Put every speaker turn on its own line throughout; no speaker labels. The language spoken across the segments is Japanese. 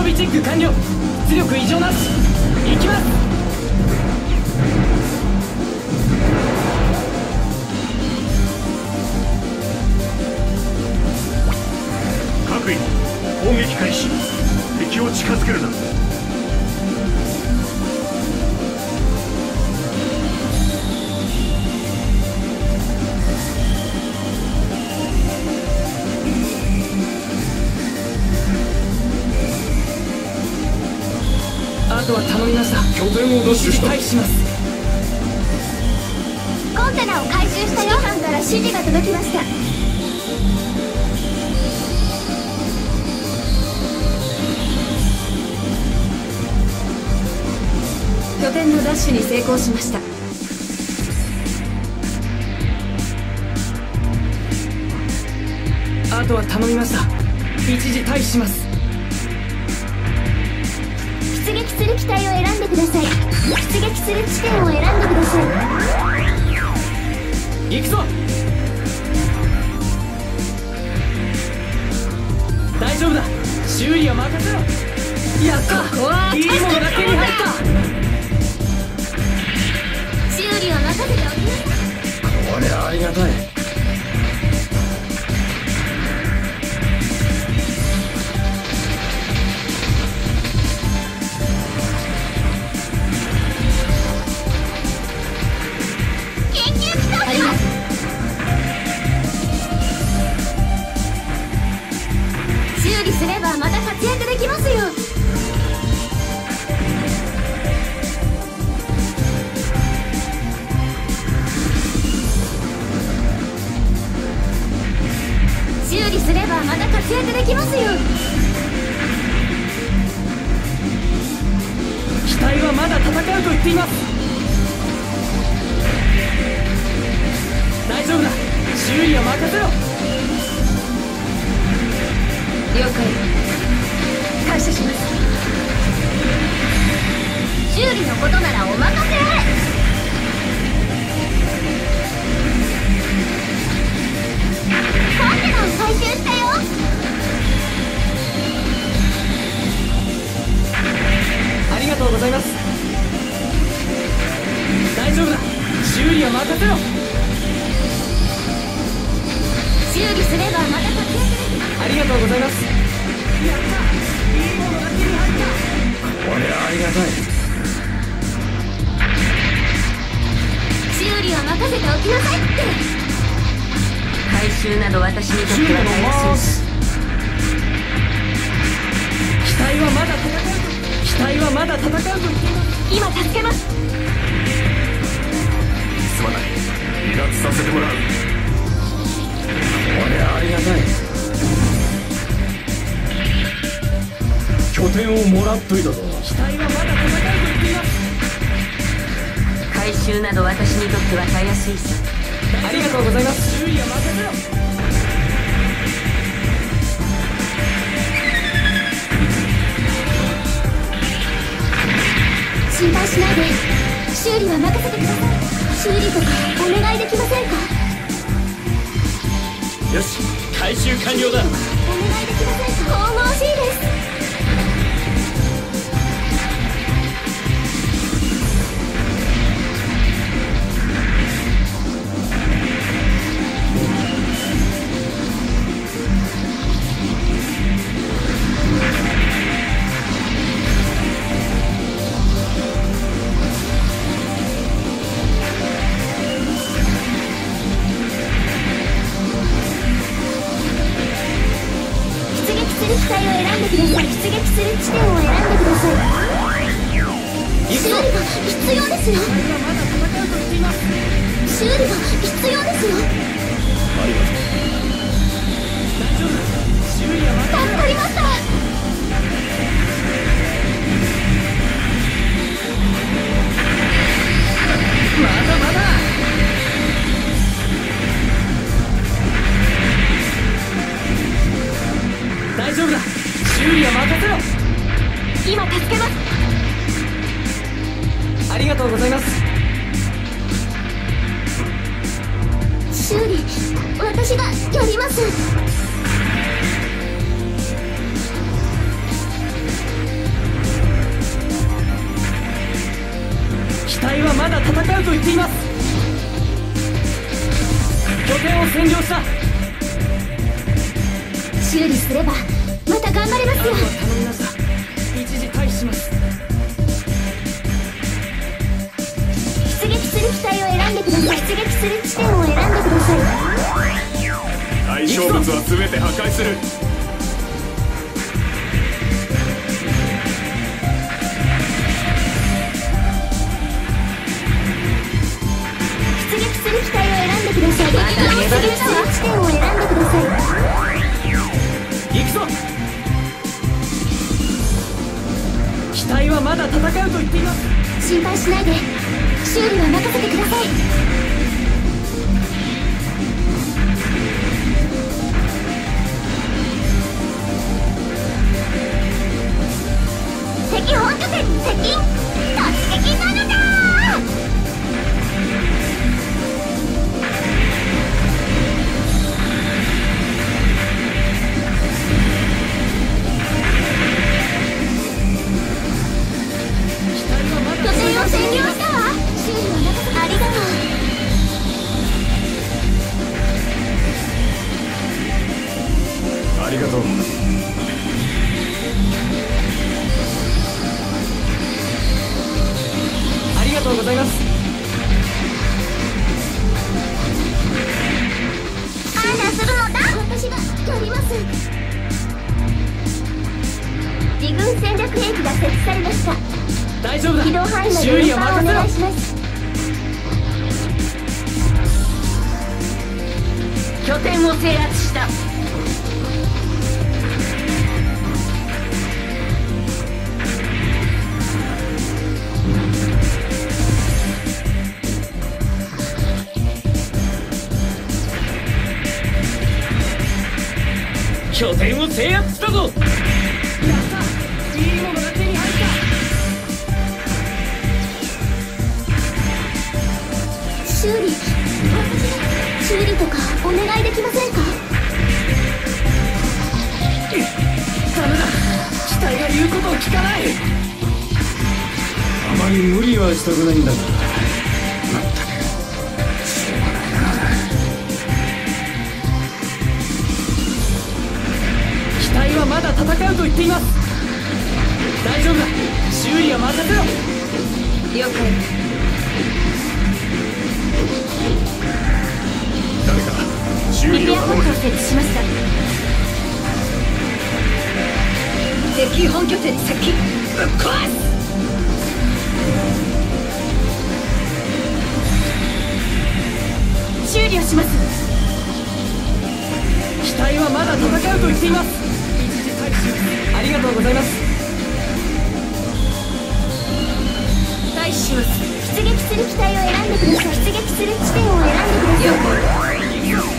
備チェック完了。出力異常なし。行きます。
各員攻撃開始。敵を近づけるな。
あとは頼みました。
拠点を奪取した。
回避します。
コンテナを回収したよ。指揮官から指示が届きました。拠点の奪取に成功しました。
あとは頼みました。一時退避します。
出撃する機体を選んでください。出撃する地点を選んでください。
行くぞ。大丈夫だ。修理は任せろ。やった。いいものが手に入った。
修理は任せておきなさい。
これありがたい。
修理すればまた活躍できますよ。修理すればまた活躍できますよ。
機体はまだ戦うと言っています。大丈夫だ。修理は任せろ。
了解。感謝します。修理のことならお任せあれ。コンテナを回収したよ。
ありがとうございます。大丈夫だ。修理は任せろ。
修理すればまた活躍できます。
ありがとうございます。やった。いいものが手に入った。これありがたい。
修理は任せておきなさいって。
回収など私にとってはたやすい。
機体はまだ戦う。機体はまだ戦うと言っています。
今助けます。
すまない。離脱させてもらう。
これありがたい。
拠点をもらっといたぞ。
機体はまだ戦うと言っています。
回収など私にとってはたやすいさ。
ありがとうございます。修理は任せろ。
心配しないで。修理は任せてください。修理とかお願いできませんか。
よし、回収完了だ。
お願いできませんか。神々しいです。機体を選んでください。出撃する地点を選んでください。修理が必要ですよ。修理が必要ですよ。
ありがとう。
大丈夫。修理は任せろ。
助かりました。
まだまだ。大丈夫だ。修理は任せろ。
今助けます。
ありがとうございます。
修理私がやります。
うと言っています。拠点を占領した。
修理すればまた頑張れますよ。
頼みました。一時退避します。
出撃する機体を選んでください。出撃する地点を選んでください。
対象物は全て破壊する。
出撃する機体を選んでください。出撃する地点を選んでください。
行くぞ。機体はまだ戦うと言っています。
心配しないで、修理は任せてください。敵本拠点に接近。突撃なのだ。拠点を占領したわ。修理は任せてありがとう。
ありがとう。
ありがとうございます。
あらするのだ。私がやります。自軍戦略兵器が設置されました。
大丈夫だ。
機動範囲まで
修理
運搬お
は任せろ。
願いします。
拠点を制圧した。
拠点を制圧したぞ。やった。いいものが手に入った。
修理とかお願いできませんか。
ダメだ。機体が言うことを聞かない。
あまり無理はしたくないんだが。
機体はまだ戦うと言っています。大丈夫だ。修理は任せろ。
了解。
誰か修理を
リペアポ
頼む。
ットを設置しました。敵本拠点に接近。ぶっ壊す。
修理をします。
機体はまだ戦うと言っています。一時退避。ありがとうございます。
退避します。出撃する機体を選んでください。出撃する地点を選んでください。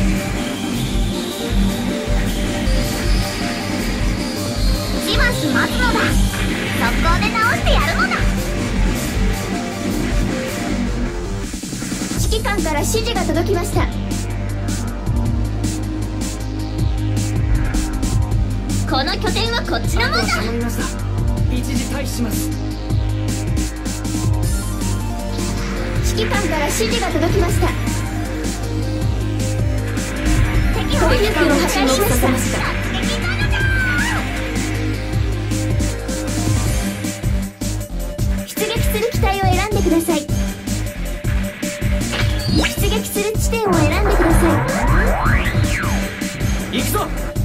しばし待つのだ。速攻で直してやるのだ。指揮官から指示が届きました。この拠点はこっちのもんだ。
頼みました。一時退避します。
指揮官から指示が届きました。敵本拠点を破壊しました。敵なのだ。出撃する機体を選んでください。出撃する地点を選んでくださ
行くぞ。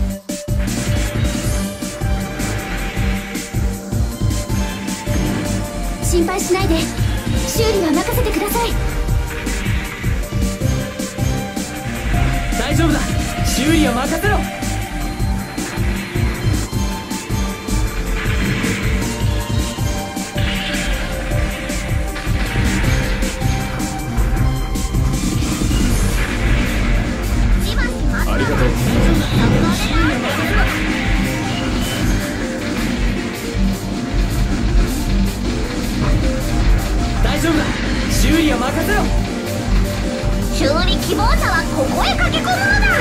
い。心配しないで、修理は任せてください。
大丈夫だ。修理は任せろ。
ありがとう。
大丈夫だ。修理は任せろ。
修理希望者はここへ駆け込むのだ。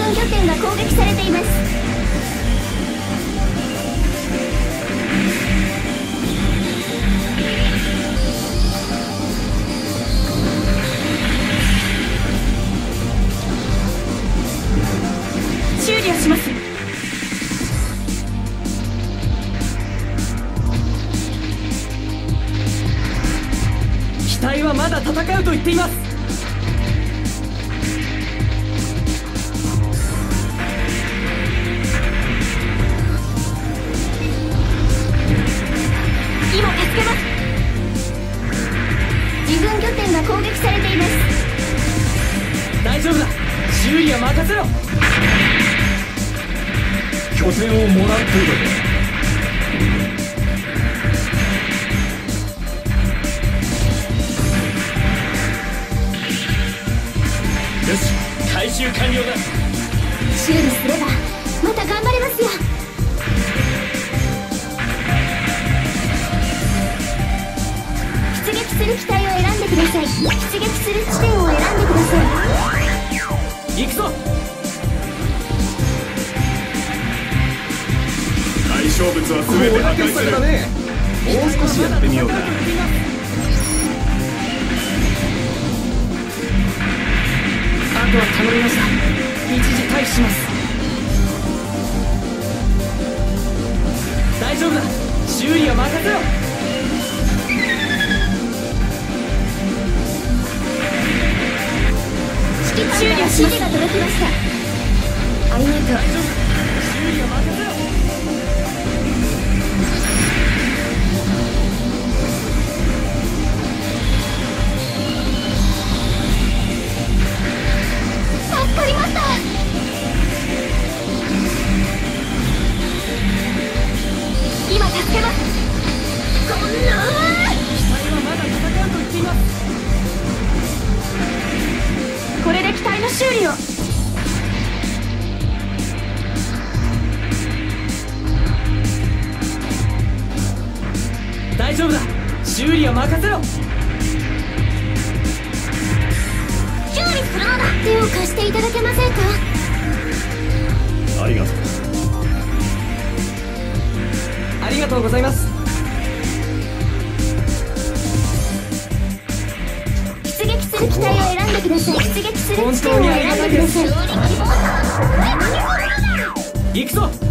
軍拠点が攻撃されています。
修理をします。機体はまだ戦うと言っています。
今助けます。自軍拠点が攻撃されています。
大丈夫だ、修理は任せろ。
拠点をもらっている。
よし、回収完了だ。
修理すればまた頑張れますよ。出撃する機体を選んでください。出撃する地点を選んでください。
行くぞ。
対象物は全て破壊する。
ね。もう少しやってみようか。
あとは頼みました。一時退避します。大丈夫だ、修理は任せろ。
指揮官から指示が届きました。ありがとう。
大丈夫だ、修理は任せろ。
助かりました。今助けます。こんな
機体はまだ戦うと言っています。
これで機体の修理を。
大丈夫だ、修理は任せろ。
修理するのだ。手を貸していただけませんか。
ありがとう。
ありがとうございます。
出撃する機体を選んでください。出撃する地点を選んでください。
行くぞ。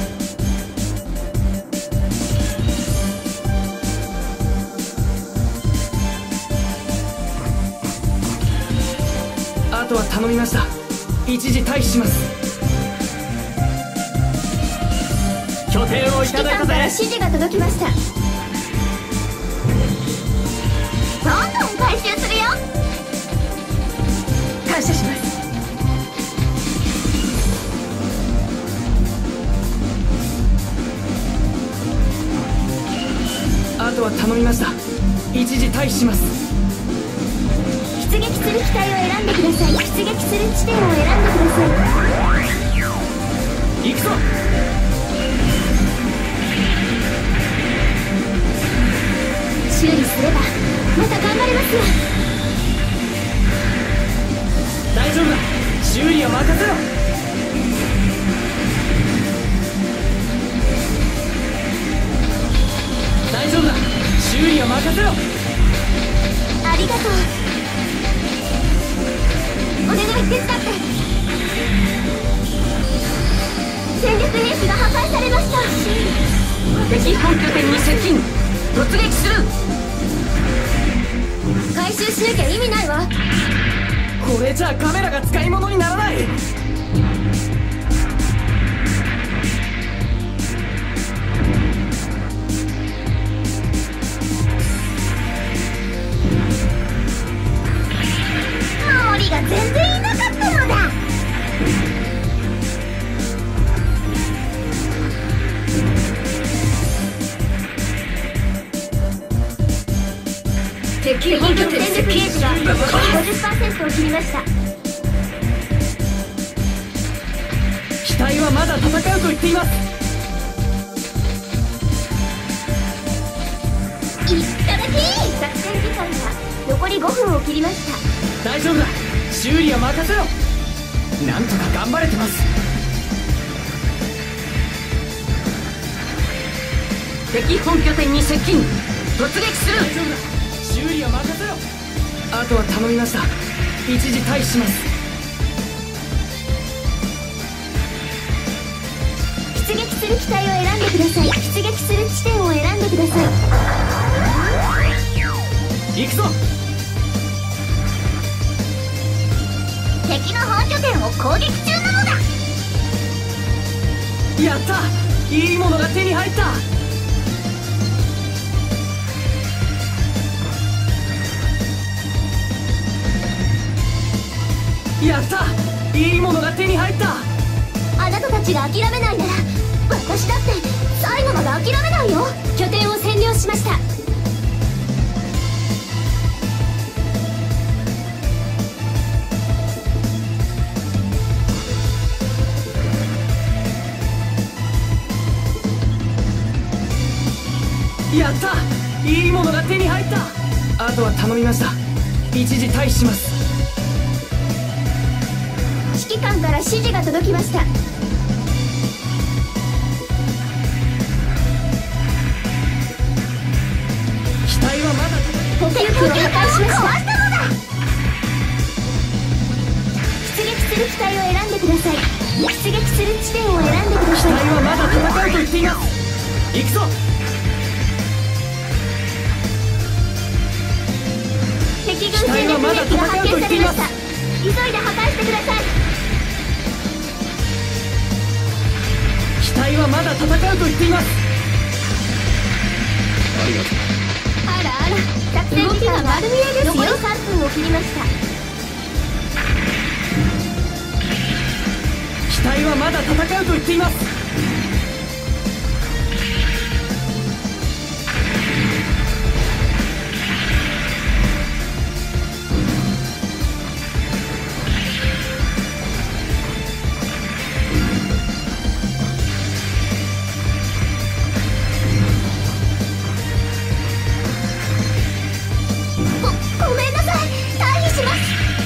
あとは頼みました。一時退避します。拠点をいただいた
指揮官から
ぜ。
指示が届きました。どんどん回収するよ。感謝します。
あとは頼みました。一時退避します。
出撃する機体を選んでください。出撃する地点を選んでください。
行くぞ。
修理すればまた頑張れますよ。
大丈夫だ、修理は任せろ。大丈夫だ、修理は任せろ。
ありがとう。お願い手伝って。戦略兵器が破壊されました。
敵本拠点に接近。突撃する。
回収しなきゃ意味ないわ。
これじゃあカメラが使い物にならない。
守りが全然いなかったのだ。
敵本拠点接近。
残り 50% を切りました。
機体はまだ戦うと言っています。
いっただき。作戦時間が残り5分を切りました。
大丈夫だ、修理は任せろ。 なんとか頑張れてます。
敵本拠点に接近。突撃する。
大丈夫だ、修理は任せろ。あとは頼みました。一時退避します。
出撃する機体を選んでください。出撃する地点を選んでください。
行くぞ。
敵の本拠点を攻撃中なのだ。
やった、いいものが手に入った。やった、いいものが手に入った。
あなたたちが諦めないなら私だって最後まで諦めないよ。拠点を占領しました。
やった、いいものが手に入った。あとは頼みました。一時退避します。
指揮官から指示が届きました。
機体はまだ
補給機を破壊しました。出撃する機体を選んでください。出撃する地点を選んでくだ
機
さい。
体はまだ戦うと言っています。行くぞ。
敵軍戦略兵器が発見されました。急いで破壊してください。
機体はまだ戦うと言っています。
ありがとう。
あらあら、作戦時間が丸見えですよ。残り3分を切りました。
機体はまだ戦うと言っています。
ごめんなさい、退避します。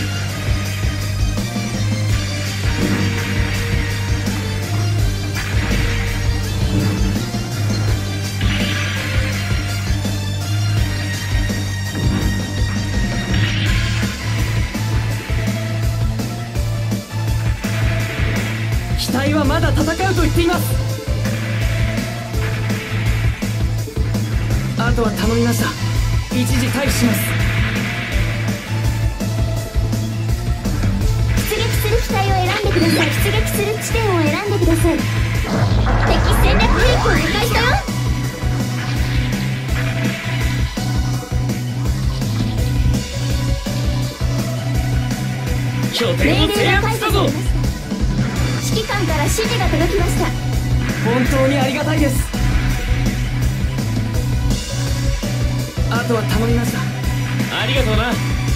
機体はまだ戦うと言っています。あとは頼みました。一時退避します。
出撃する機体を選んでください。出撃する地点を選んでください。敵戦略兵器を破壊したよ。
拠
命令が解除されました。指揮官から指示が届きました。
本当にありがたいです。あとは頼みました。ありがとうな。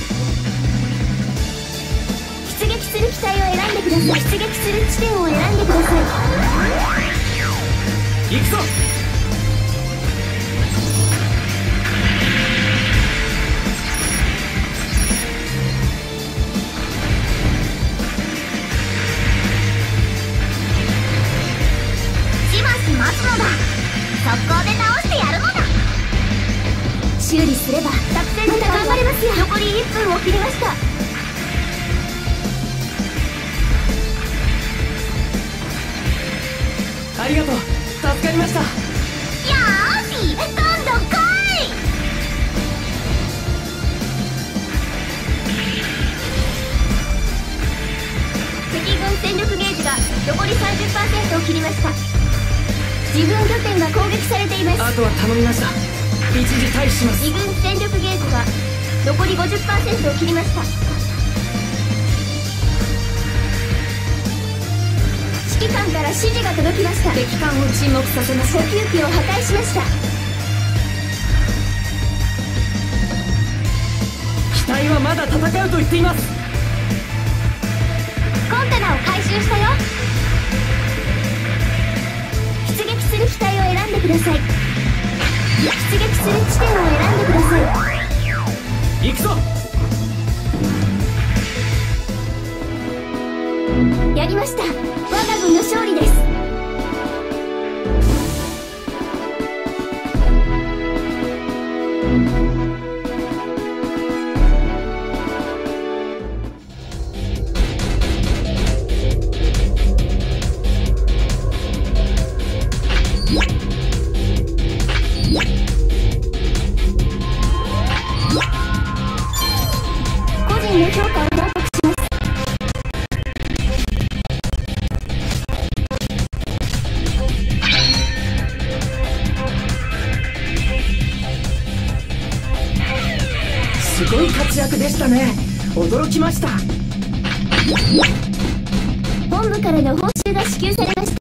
出撃する機体を選んでください。出撃する地点を選んでください。
行くぞ。
しばし待つのだ。速攻で直してやるのだ。修理すれば作戦また頑張れますよ。残り1分を切りました。
ありがとう、助かりました。
よーし、今度来い。敵軍戦力ゲージが残り 30% を切りました。自分拠点が攻撃されています。
あとは頼みました。一時退避します。
自軍戦力ゲージが残り 50% を切りました。指揮官から指示が届きました。
敵艦を沈黙させまし
補
た。
給機を破壊しました。
機体はまだ戦うと言っています。
コンテナを回収したよ。出撃する機体を選んでください。出撃する地点を選んでください。
行くぞ。
やりました。我が軍の勝利です。個人の評価を報告します。
すごい活躍でしたね。驚きました。
本部からの報酬が支給されました。